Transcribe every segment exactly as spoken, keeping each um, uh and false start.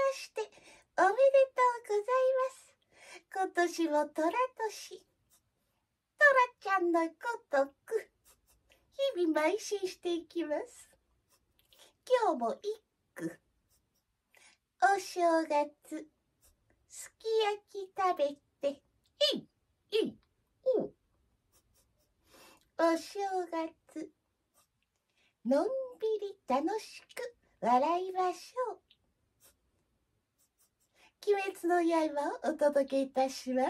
しておめでとうございます。今年も虎年、虎ちゃんのごとく日々邁進していきます。今日も一句。お正月すき焼き食べていいいいおう。お正月のんびり楽しく笑いましょう。鬼滅の刃をお届けいたします。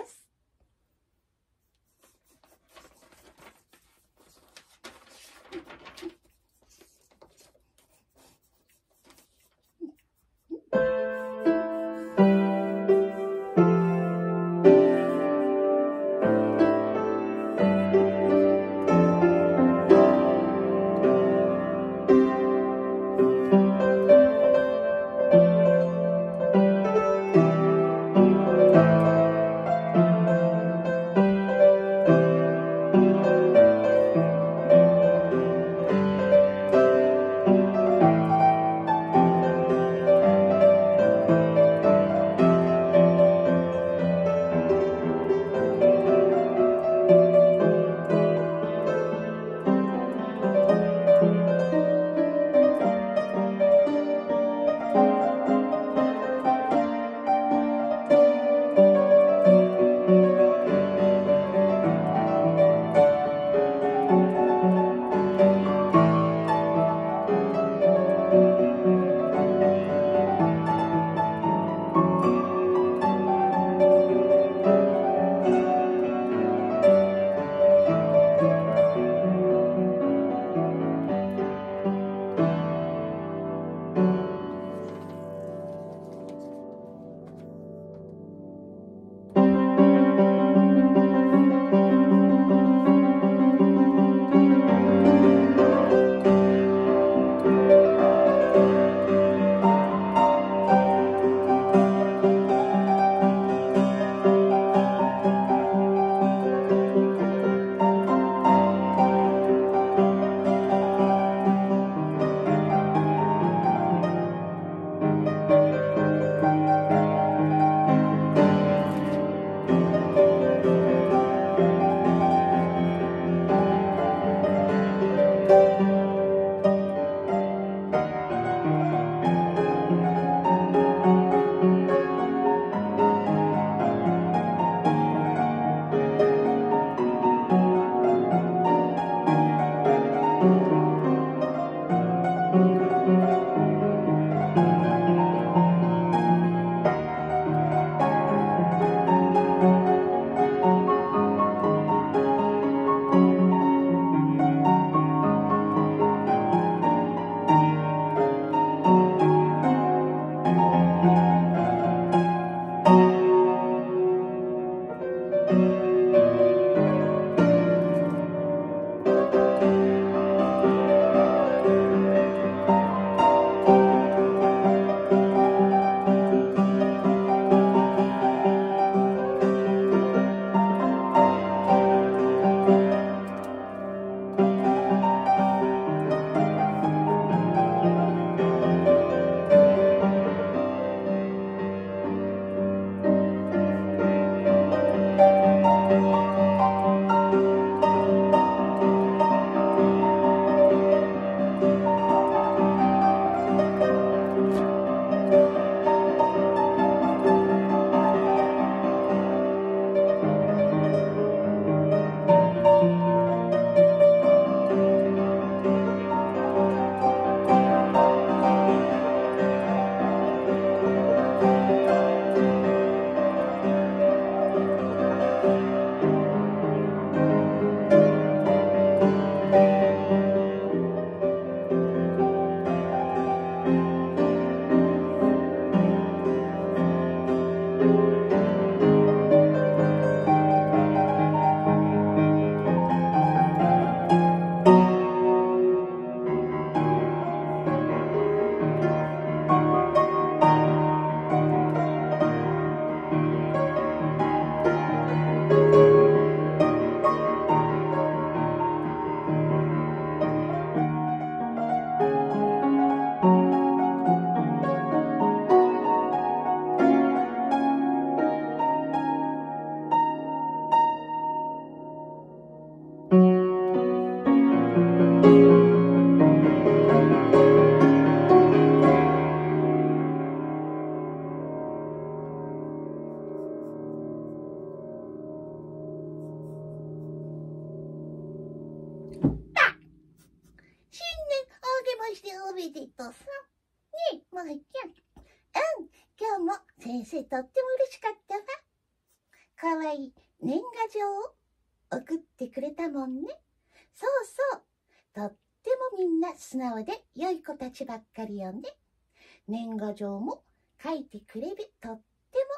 めでとうさん。ねえ、もえちゃん。うん、今日も先生とっても嬉しかったわ。かわいい年賀状を送ってくれたもんね。そうそう。とってもみんな素直で良い子たちばっかりよね。年賀状も書いてくれるとっても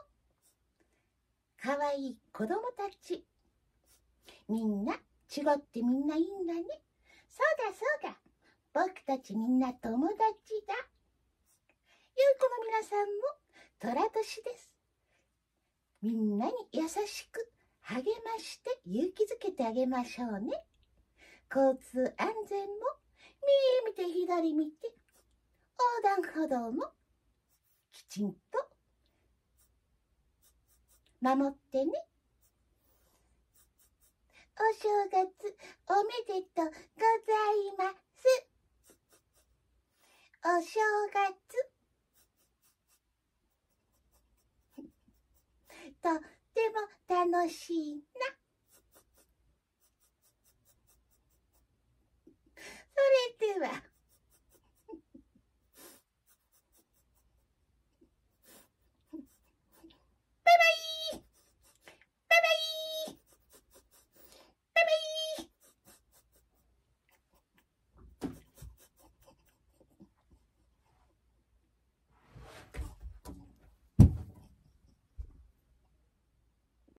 かわいい子供たち。みんな違ってみんないいんだね。そうだそうだ。僕たちみんな友達だ。ゆうこの皆さんも寅年です。みんなに優しく励まして勇気づけてあげましょうね。交通安全も右見て左見て横断歩道もきちんと守ってね。お正月おめでとう